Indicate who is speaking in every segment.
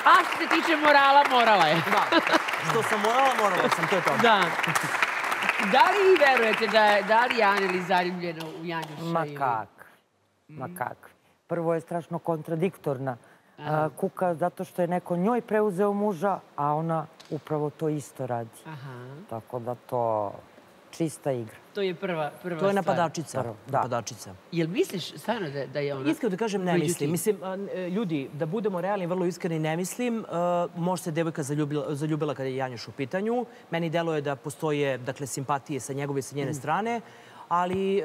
Speaker 1: A što se tiče morala, morala je.
Speaker 2: Da, što sam morala sam, to je to.
Speaker 1: Da. Da li vi verujete da li je Anneli zaljubljena u Janjuša?
Speaker 3: Ma kak. Prvo je strašno kontradiktorna. Kuka zato što je neko njoj preuzeo muža, a ona upravo to isto radi. Tako da to čista igra.
Speaker 1: To je prva stvar.
Speaker 2: To je napadačica.
Speaker 1: Jel misliš stvarno da je ona...
Speaker 2: Iskreno da kažem, ne mislim. Mislim, ljudi, da budemo realni, vrlo iskreni, ne mislim. Možda se devojka zaljubila kada je Janjuš u pitanju. Meni deluje da postoje, dakle, simpatije sa njegove i sa njene strane, ali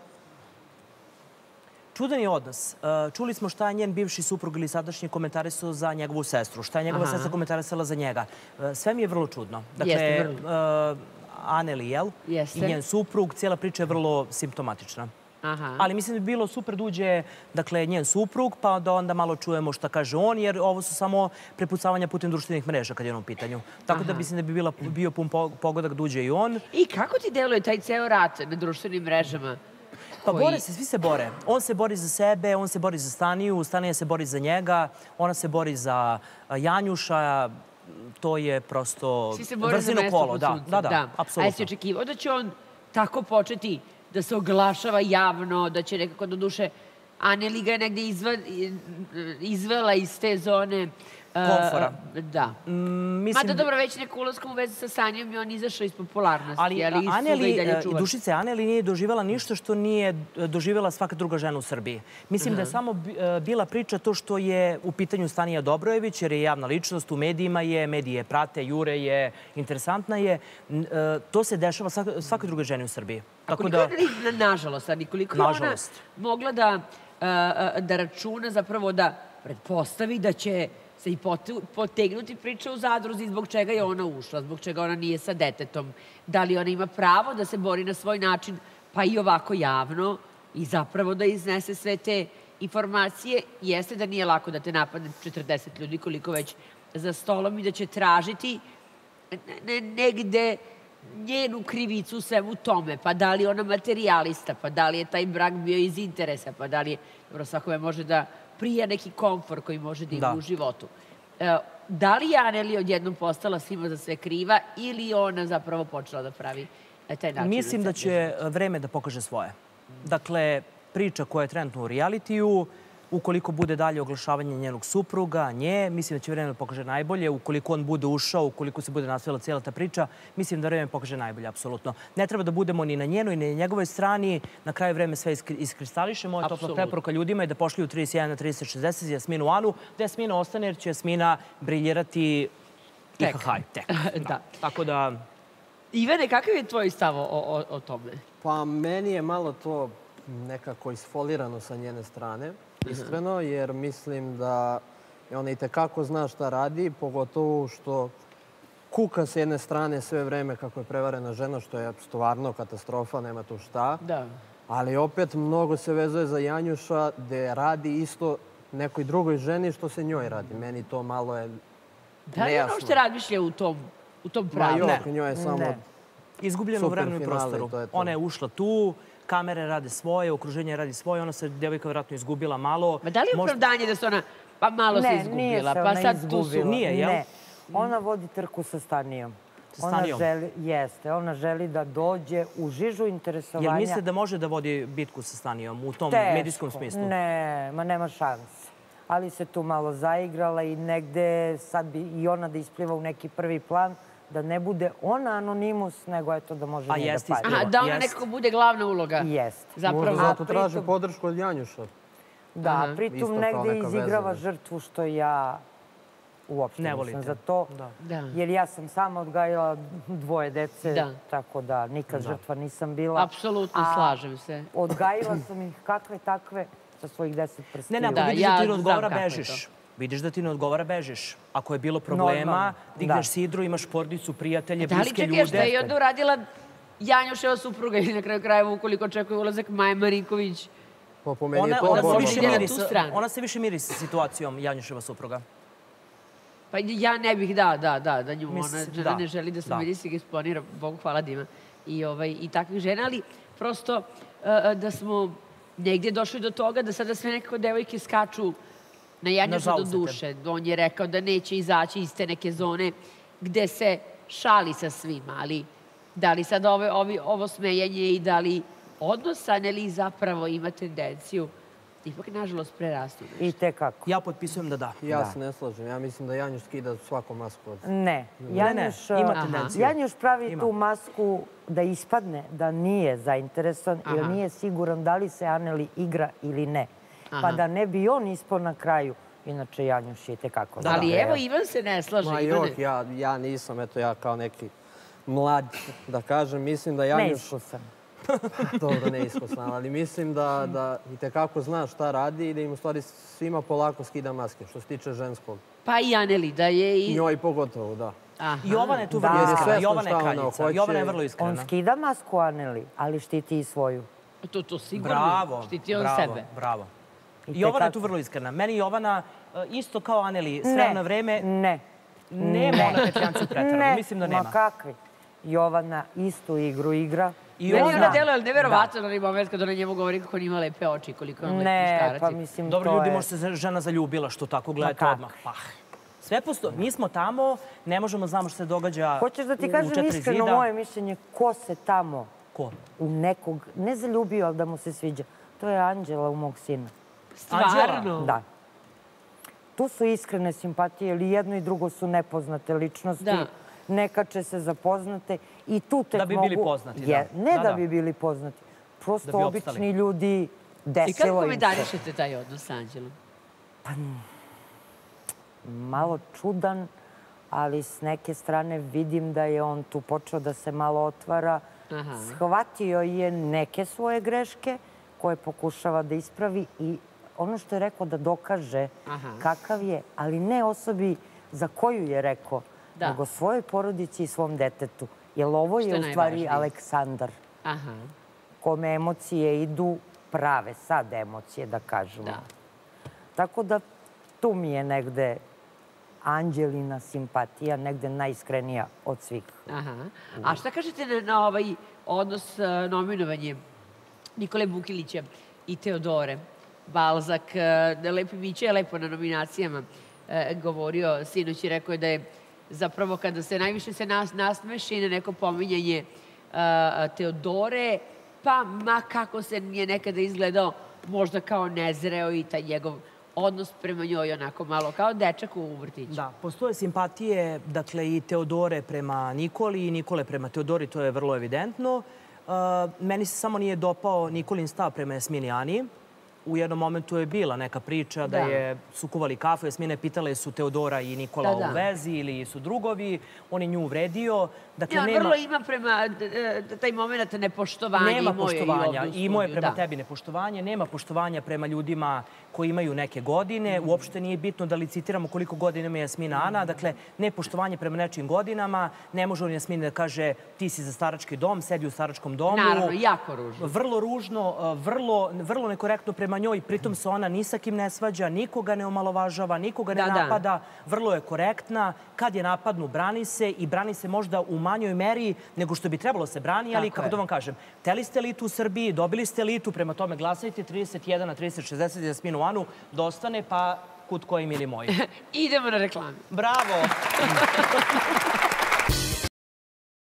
Speaker 2: čudan je odnos. Čuli smo šta je njen bivši suprug ili sadašnji komentarisao za njegovu sestru, šta je njegova sestra komentarisala za njega. Sve mi je vrlo čudno. Dakle, Anneli, jel? I njen suprug, cijela priča je vrlo simptomatična. Ali mislim da bi bilo super da uđe, dakle, njen suprug, pa da onda malo čujemo šta kaže on, jer ovo su samo prepucavanja putem društvenih mreža kad je on u pitanju. Tako da mislim da bi bio pun pogodak da uđe i on.
Speaker 1: I kako ti deluje taj ceo rat na društvenim mrežama?
Speaker 2: Pa bore se, svi se bore. On se bori za sebe, on se bori za Staniju, Stanija se bori za njega, ona se bori za Janjuša. To je prosto vrzino kolo. Da, apsolutno.
Speaker 1: A jesi očekivao da će on tako početi da se oglašava javno, da će nekako do duše Anneli ga je negde izvela iz te zone
Speaker 2: komfora.
Speaker 1: Da. Mada dobro, već neko ulaskom u vezi sa Sanjom i on izašao iz popularnosti.
Speaker 2: Ali Dušice, Anneli nije doživjela ništa što nije doživjela svaka druga žena u Srbiji. Mislim da je samo bila priča to što je u pitanju Stanija Dobrojević, jer je javna ličnost, u medijima je, medije prate, jure je, interesantna je. To se dešava svakoj drugoj ženi u Srbiji.
Speaker 1: Nažalost, ali koliko je ona mogla da računa, zapravo da pretpostavi da će se i potegnuti priča u zadruzi zbog čega je ona ušla, zbog čega ona nije sa detetom. Da li ona ima pravo da se bori na svoj način, pa i ovako javno, i zapravo da iznese sve te informacije. Jeste da nije lako da te napadne 40 ljudi, koliko već za stolom, i da će tražiti negde njenu krivicu u svemu tome. Pa da li je ona materijalista, pa da li je taj brak bio iz interesa, pa da li je... Dobro, svakome može da prija neki komfor koji može da ima u životu. Da li je Anneli odjednom postala svima za sve kriva ili ona zapravo počela da pravi na taj način?
Speaker 2: Mislim da će vreme da pokaže svoje. Dakle, priča koja je trenutno u realitiju, ukoliko bude dalje oglašavanje njenog supruga, nje, mislim da će vreme da pokaže najbolje. Ukoliko on bude ušao, ukoliko se bude nastavila cijela ta priča, mislim da vreme pokaže najbolje, apsolutno. Ne treba da budemo ni na njenoj, ni na njegovoj strani. Na kraju vreme sve iskristališe. Moja topla preporuka ljudima je da pošlju 31 na 3060 za Jasminu Anu, da Jasmina ostane, jer će Jasmina briljirati tek. Tako da...
Speaker 1: Ivane, kakav je tvoj stav o tome?
Speaker 4: Pa meni je malo to nekako isfolirano sa njene strane. Iskreno, jer mislim da ona i tekako zna šta radi, pogotovo što kuka s jedne strane sve vreme kako je prevarena žena, što je stvarno katastrofa, nema tu šta. Ali opet mnogo se vezuje za Janjuša, gde radi isto nekoj drugoj ženi što se njoj radi. Meni to malo je nejasno.
Speaker 1: Da li ono što razmišlja u tom pravu?
Speaker 4: Ne, njoj je samo
Speaker 2: izgubljeno u vremenu i prostoru. Ona je ušla tu, kamere rade svoje, okruženje radi svoje, ona se, devojka, vjerojatno izgubila malo.
Speaker 1: Ma da li je opravdanje da se ona, pa malo se izgubila, pa sad tu su...
Speaker 2: Nije, jel?
Speaker 3: Ne, ona vodi trku sa Stanijom. Jeste, ona želi da dođe u žižu interesovanja.
Speaker 2: Jel misle da može da vodi bitku sa Stanijom u tom medijskom smislu?
Speaker 3: Ne, ma nema šanse. Ali se tu malo zaigrala i negde sad bi i ona da ispliva u neki prvi plan, da ne bude ona anonimus, nego eto da može nije da pati.
Speaker 1: Aha, da ona nekako bude glavna uloga.
Speaker 3: Jeste.
Speaker 4: Možda zato traži podršku od Janjuša.
Speaker 3: Da, pritom negde izigrava žrtvu, što ja uopšte nisam za to. Jer ja sam sama odgajala 2 dece, tako da nikad žrtva nisam bila.
Speaker 1: Apsolutno, slažem se.
Speaker 3: Odgajila sam ih kakve takve sa svojih 10 prstiju.
Speaker 2: Ne, ako vidiš da ti ne odgovara, bežiš. Vidiš da ti ne odgovara, bežiš. Ako je bilo problema, digneš sidru, imaš porodicu, prijatelje, bliske ljude.
Speaker 1: Da li čekaj, šta je onda uradila Janjuševa supruga i na kraju krajeva ukoliko očekuje ulazak Maje Marinković?
Speaker 2: Ona se više miri sa situacijom Janjuševa supruga.
Speaker 1: Pa ja ne bih, da nju. Ona ne želi da se medijski eksponira, Bogu hvala da ima i takvih žena, ali prosto da smo negdje došli do toga da sada sve nekako devojke skaču Na Janjuša do duše. On je rekao da neće izaći iz te neke zone gde se šali sa svima, ali da li sad ovo smejanje i da li odnos Aneli zapravo ima tendenciju ipak, nažalost, prerastu nešto?
Speaker 3: I tekako.
Speaker 2: Ja potpisujem da da.
Speaker 4: Ja se ne slažem. Ja mislim da Janjuš skida svaku masku.
Speaker 3: Ne.
Speaker 2: Ima tendenciju.
Speaker 3: Janjuš pravi tu masku da ispadne da nije zainteresovan jer nije siguran da li se Aneli igra ili ne. Pa da ne bi on ispao na kraju. Inače, Janjuš je tekako.
Speaker 1: Ali evo, Ivan se ne slaže.
Speaker 4: Ja nisam, eto ja kao neki mlad, da kažem, mislim da Janjuš...
Speaker 3: Neiskusan.
Speaker 4: Dobro, neiskusan, ali mislim da i tekako zna šta radi i da im u stvari svima polako skida maske, što se tiče ženskog.
Speaker 1: Pa i Aneli, da je i...
Speaker 4: Njoj pogotovo, da.
Speaker 2: Jovana je tu vrlo iskrena. Jovana je kraljica. Jovana je vrlo iskrena.
Speaker 3: On skida masku Aneli, ali štiti i svoju.
Speaker 1: To sigurno. Štiti on sebe.
Speaker 2: Bravo. Jovana je tu vrlo iskrena. Meni Jovana, isto kao Aneli, s vremena vreme...
Speaker 3: Ne.
Speaker 2: Nema ona petljancu pretrano. Mislim da nema.
Speaker 3: Ma kakvi. Jovana istu igru igra.
Speaker 1: Meni ona deluje neverovatno na moment kad ona njemu govori kako ima lepe oči, koliko je on lepi muškarac.
Speaker 3: Ne, pa mislim
Speaker 2: Dobro, ljudi, možda se žena zaljubila, što tako gledate odmah. Sve postoji. Mi smo tamo, ne možemo znamo što se događa u 4 zida.
Speaker 3: Hoćeš da ti kažem iskreno moje mišljenje, ko se tamo u nekog, ne zaljubio, ali da mu se sviđa. To je Anđela u mog sina.
Speaker 1: Stvarno?
Speaker 3: Da. Tu su iskrene simpatije, ili jedno i drugo su nepoznate ličnosti. Nekad će se zapoznate i tu tek mogu...
Speaker 2: Da bi bili poznati, da.
Speaker 3: Ne da bi bili poznati. Prosto obični ljudi, desilo im se.
Speaker 1: I kako komentarišete taj odnos s Anđelom?
Speaker 3: Pa, malo čudan, ali s neke strane vidim da je on tu počeo da se malo otvara. Shvatio je neke svoje greške koje pokušava da ispravi i ono što je rekao da dokaže kakav je, ali ne osobi za koju je rekao, nego svojoj porodici i svom detetu. Jer ovo je u stvari Aleksandar, kome emocije idu prave, sad emocije, da kažemo. Tako da tu mi je negde Anđelina simpatija, negde najiskrenija od svih.
Speaker 1: A šta kažete na ovaj odnos nominovanje Nikole Vukilića i Teodore? Balzak, Lepi Mića je lepo na nominacijama govorio, sinoć i rekao je da je zapravo kada se najviše nasmeši na neko pominjanje Teodore, pa ma kako se nije nekada izgledao možda kao nezreo i taj njegov odnos prema njoj onako malo kao dečak u vrtiću.
Speaker 2: Da, postoje simpatije, dakle, i Teodore prema Nikoli i Nikole prema Teodori, to je vrlo evidentno. Meni se samo nije dopao Nikolin stav prema Jasmini Ani. U jednom momentu je bila neka priča da su kuvali kafu. Jasmina je pitala su Teodora i Nikola u vezi ili su drugovi. On je nju uvredio.
Speaker 1: On vrlo ima prema taj moment nepoštovanja.
Speaker 2: Nema poštovanja. I moje prema tebi nepoštovanje. Nema poštovanja prema ljudima koji imaju neke godine. Uopšte nije bitno da licitiramo koliko godina ima Jasmina Ana. Dakle, nepoštovanje prema nečim godinama. Ne može on Jasmina da kaže ti si za starački dom, sedi u staračkom domu.
Speaker 1: Naravno, jako ružno.
Speaker 2: Vrlo ružno, vrlo nekorektno prema njoj. Pritom se ona ni sa kim ne svađa, nikoga ne omalovažava, nikoga ne napada. Vrlo je korektna. Kad je napadnu, brani se i brani se možda u manjoj meri nego što bi trebalo se brani, ali kako da vam kažem, hteli ste elitu u Srbiji, dobili ste elitu, prema tome glasajte 31 na 30-60 Jasminu Anu, da ostane, pa kud koji mili moji.
Speaker 1: Idemo na reklamu.
Speaker 2: Bravo!